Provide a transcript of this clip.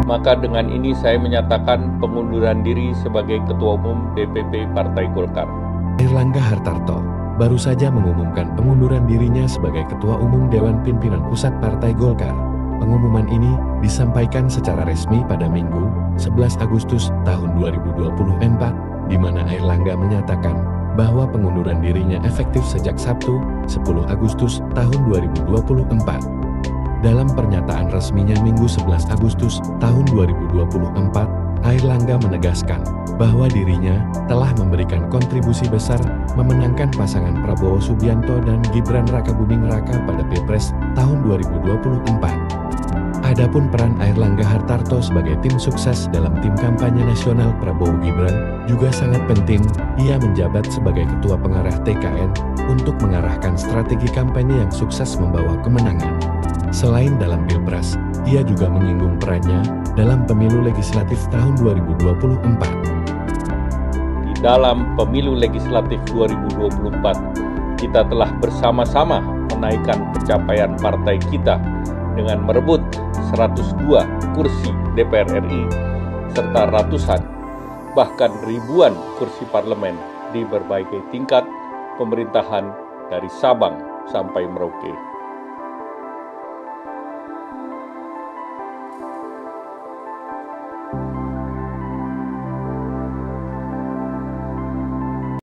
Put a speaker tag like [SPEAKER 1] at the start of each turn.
[SPEAKER 1] Maka dengan ini saya menyatakan pengunduran diri sebagai Ketua Umum DPP Partai Golkar.
[SPEAKER 2] Airlangga Hartarto baru saja mengumumkan pengunduran dirinya sebagai Ketua Umum Dewan Pimpinan Pusat Partai Golkar. Pengumuman ini disampaikan secara resmi pada Minggu, 11 Agustus tahun 2024, di mana Airlangga menyatakan bahwa pengunduran dirinya efektif sejak Sabtu, 10 Agustus tahun 2024. Dalam pernyataan resminya Minggu 11 Agustus tahun 2024, Airlangga menegaskan bahwa dirinya telah memberikan kontribusi besar memenangkan pasangan Prabowo Subianto dan Gibran Rakabuming Raka pada Pilpres tahun 2024. Adapun peran Airlangga Hartarto sebagai tim sukses dalam tim kampanye nasional Prabowo Gibran juga sangat penting. Ia menjabat sebagai Ketua Pengarah TKN untuk mengarahkan strategi kampanye yang sukses membawa kemenangan. Selain dalam Pilpres, ia juga menyinggung perannya dalam pemilu legislatif tahun 2024.
[SPEAKER 1] Di dalam pemilu legislatif 2024, kita telah bersama-sama menaikkan pencapaian partai kita dengan merebut 102 kursi DPR RI serta ratusan, bahkan ribuan kursi parlemen di berbagai tingkat pemerintahan dari Sabang sampai Merauke.